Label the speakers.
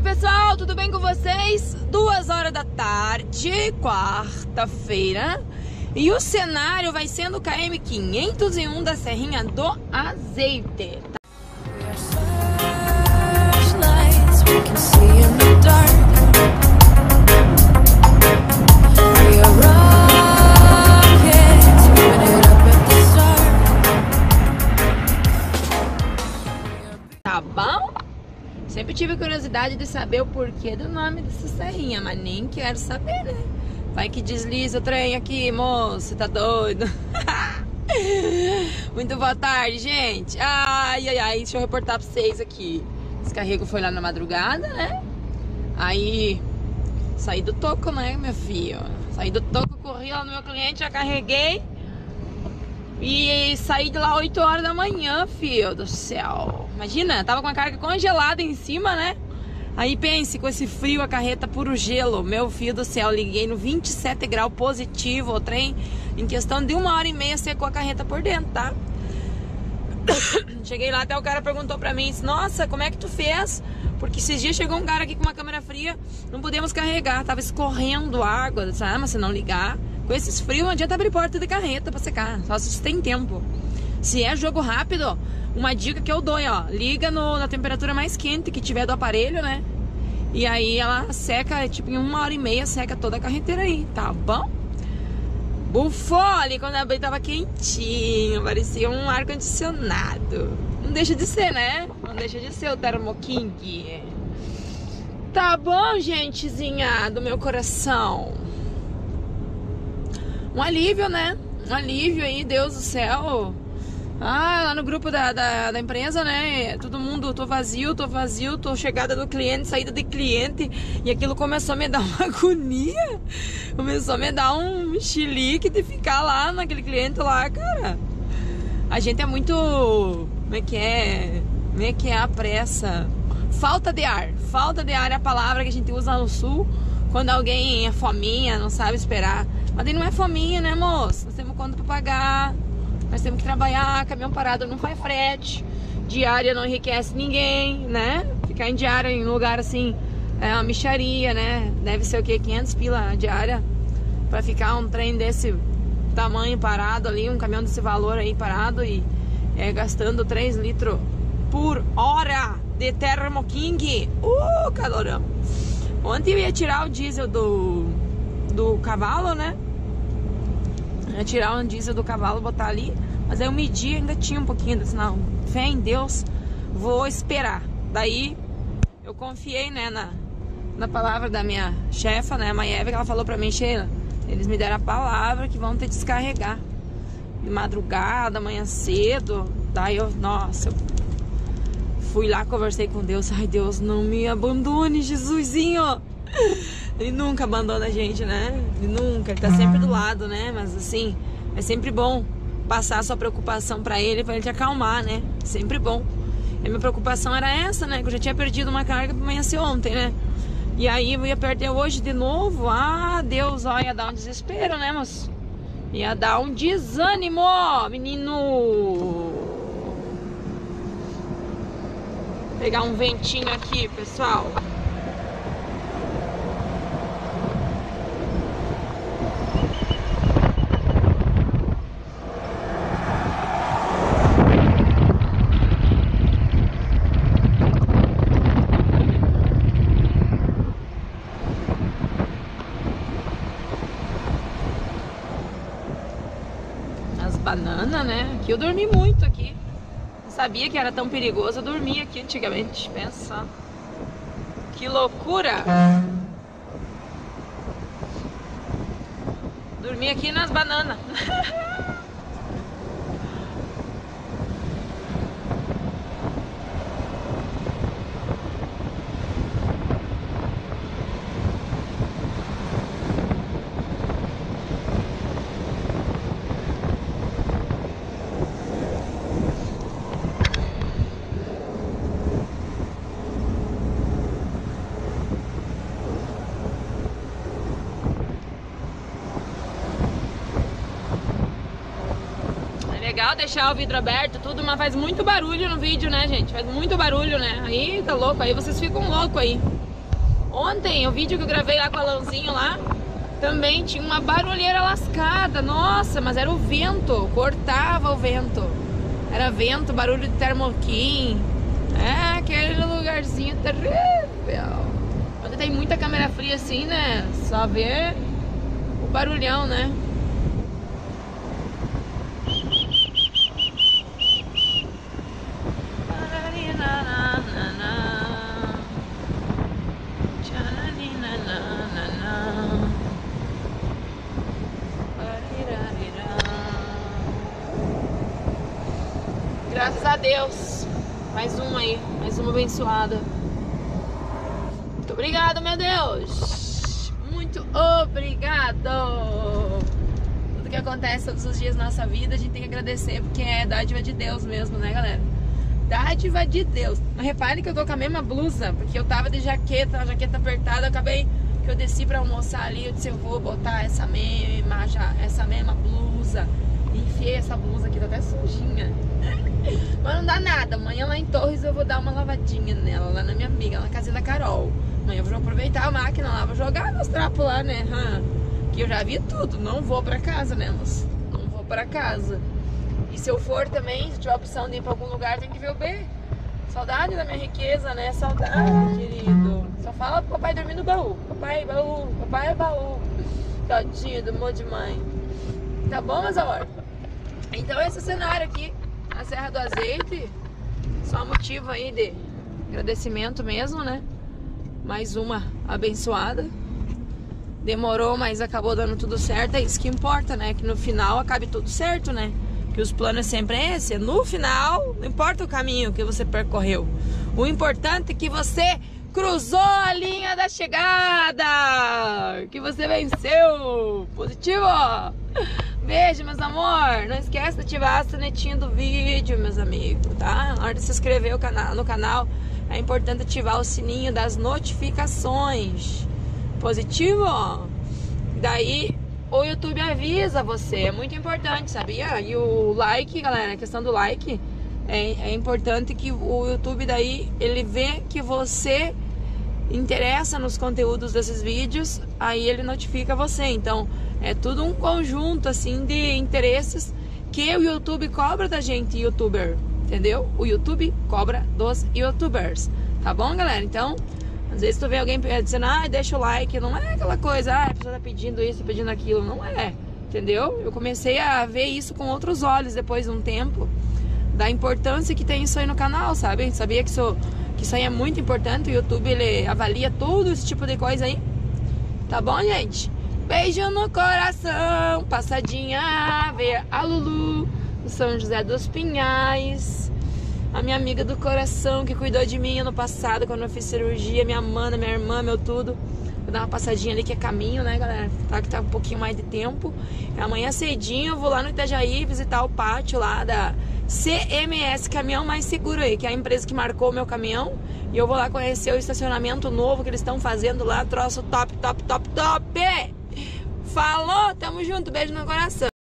Speaker 1: pessoal, tudo bem com vocês? 2 horas da tarde, quarta-feira, e o cenário vai sendo o KM 501 da Serrinha do Azeite. Tá bom? Sempre tive curiosidade de saber o porquê do nome dessa serrinha, mas nem quero saber, né? Vai que desliza o trem aqui, moço, tá doido? Muito boa tarde, gente. Ai, deixa eu reportar pra vocês aqui. Esse carrego foi lá na madrugada, né? Aí, saí do toco, né, meu filho? Saí do toco, corri lá no meu cliente, já carreguei. E saí de lá 8 horas da manhã, filho do céu. Imagina, tava com a carga congelada em cima, né? Aí pense, com esse frio, a carreta puro gelo. Meu filho do céu, liguei no 27 graus positivo o trem. Em questão de 1h30 secou a carreta por dentro, tá? Cheguei lá, até o cara perguntou pra mim, nossa, como é que tu fez? Porque esses dias chegou um cara aqui com uma câmera fria, não podemos carregar, tava escorrendo água, sabe? Mas se não ligar, com esses frios não adianta abrir porta de carreta pra secar, só se tem tempo. Se é jogo rápido, uma dica que eu dou, ó, liga na temperatura mais quente que tiver do aparelho, né? E aí ela seca, tipo em 1h30 seca toda a carreteira aí, tá bom? Bufou ali, quando abri tava quentinho, parecia um ar-condicionado. Não deixa de ser, né? Não deixa de ser o Thermo King. Tá bom, gentezinha do meu coração. Um alívio, né? Um alívio aí, Deus do céu. Ah, lá no grupo da empresa, né? Todo mundo, tô vazio, tô chegada do cliente, saída de cliente. E aquilo começou a me dar uma agonia. Começou a me dar um chilique de ficar lá naquele cliente lá, cara. A gente é muito... Como é que é? Como é que é a pressa? Falta de ar. Falta de ar é a palavra que a gente usa no sul. Quando alguém é fominha, não sabe esperar. Mas aí não é fominha, né, moço? Nós temos conta pra pagar. Nós temos que trabalhar, caminhão parado não faz frete, diária não enriquece ninguém, né? Ficar em diária em um lugar assim, é uma mixaria, né? Deve ser o quê? 500 pila diária pra ficar um trem desse tamanho parado ali, um caminhão desse valor aí parado e gastando 3 litros por hora de Thermo King. Calorão. Ontem eu ia tirar o diesel do cavalo, né? Ia tirar um diesel do cavalo, botar ali. Mas aí eu medi, ainda tinha um pouquinho. Disse, não, fé em Deus, vou esperar. Daí eu confiei, né, na palavra da minha chefa, né, a Maeve, que ela falou pra mim, Sheila, eles me deram a palavra que vão ter que descarregar de madrugada, amanhã cedo. Daí eu, nossa, eu fui lá, conversei com Deus. Ai, Deus, não me abandone, Jesusinho. Ele nunca abandona a gente, né? Ele nunca, ele tá sempre do lado, né? Mas assim, é sempre bom passar a sua preocupação pra ele te acalmar, né? Sempre bom. E a minha preocupação era essa, né? Que eu já tinha perdido uma carga pra amanhecer ontem, né? E aí eu ia perder hoje de novo. Ah, Deus, ó, ia dar um desespero, né, moço? Ia dar um desânimo, menino. Vou pegar um ventinho aqui, pessoal. Banana, né? Aqui eu dormi muito aqui. Não sabia que era tão perigoso. Eu dormia aqui antigamente. Pensa. Que loucura! Dormi aqui nas bananas. legal deixar o vidro aberto, tudo, mas faz muito barulho no vídeo, né, gente? Faz muito barulho, né? Aí tá louco, aí vocês ficam loucos aí. Ontem, o vídeo que eu gravei lá com o Alãozinho lá, também tinha uma barulheira lascada. Nossa, mas era o vento, cortava o vento. Era vento, barulho de termoquim. É, aquele lugarzinho terrível. Quando tem muita câmera fria assim, né? Só vê o barulhão, né? Graças a Deus. Mais uma aí, mais uma abençoada. Muito obrigado, meu Deus. Muito obrigado. Tudo que acontece todos os dias na nossa vida, a gente tem que agradecer, porque é dádiva de Deus mesmo, né, galera? Dádiva de Deus. Mas repare que eu tô com a mesma blusa, porque eu tava de jaqueta, a jaqueta apertada, acabei que eu desci pra almoçar ali, eu disse, eu vou botar essa mesma blusa. E enfiei essa blusa aqui, tá até sujinha. Mas não dá nada, amanhã lá em Torres eu vou dar uma lavadinha nela, lá na minha amiga, na casinha da Carol. Amanhã eu vou aproveitar a máquina lá, vou jogar meus trapos lá, né? Que eu já vi tudo, não vou pra casa, né, moço? Não vou pra casa. E se eu for também, se tiver a opção de ir pra algum lugar, tem que ver o B. Saudade da minha riqueza, né? Saudade, querido. Só fala pro papai dormir no baú. Papai, baú, papai, baú. Tadinho do amor de mãe. Tá bom, meus amor? Então esse cenário aqui, a Serra do Azeite, só motivo aí de agradecimento mesmo, né? Mais uma abençoada. Demorou, mas acabou dando tudo certo. É isso que importa, né? Que no final acabe tudo certo, né? Que os planos sempre é esse. No final, não importa o caminho que você percorreu. O importante é que você cruzou a linha da chegada. Que você venceu. Positivo. Beijo, meus amor. Não esquece de ativar a sinetinha do vídeo, meus amigos, tá? Na hora de se inscrever no canal, é importante ativar o sininho das notificações. Positivo? Daí o YouTube avisa você. É muito importante, sabia? E o like, galera, a questão do like é importante, que o YouTube daí ele vê que você interessa nos conteúdos desses vídeos, aí ele notifica você. Então é tudo um conjunto assim de interesses que o YouTube cobra da gente, youtuber, entendeu? O YouTube cobra dos youtubers, tá bom, galera? Então, às vezes tu vê alguém dizendo, deixa o like, não é aquela coisa, a pessoa tá pedindo isso, pedindo aquilo, não é, entendeu? Eu comecei a ver isso com outros olhos depois de um tempo, da importância que tem isso aí no canal, sabe? Sabia que isso aí é muito importante, o YouTube ele avalia todo esse tipo de coisa aí, tá bom, gente? Beijo no coração, passadinha, ver a Lulu, do São José dos Pinhais, a minha amiga do coração que cuidou de mim ano passado quando eu fiz cirurgia, minha mana, minha irmã, meu tudo. Vou dar uma passadinha ali que é caminho, né, galera? Tá, que tá um pouquinho mais de tempo. Amanhã cedinho eu vou lá no Itajaí visitar o pátio lá da CMS, Caminhão Mais Seguro aí, que é a empresa que marcou o meu caminhão. E eu vou lá conhecer o estacionamento novo que eles estão fazendo lá, troço top, top, top, top! Falou, tamo junto, beijo no coração.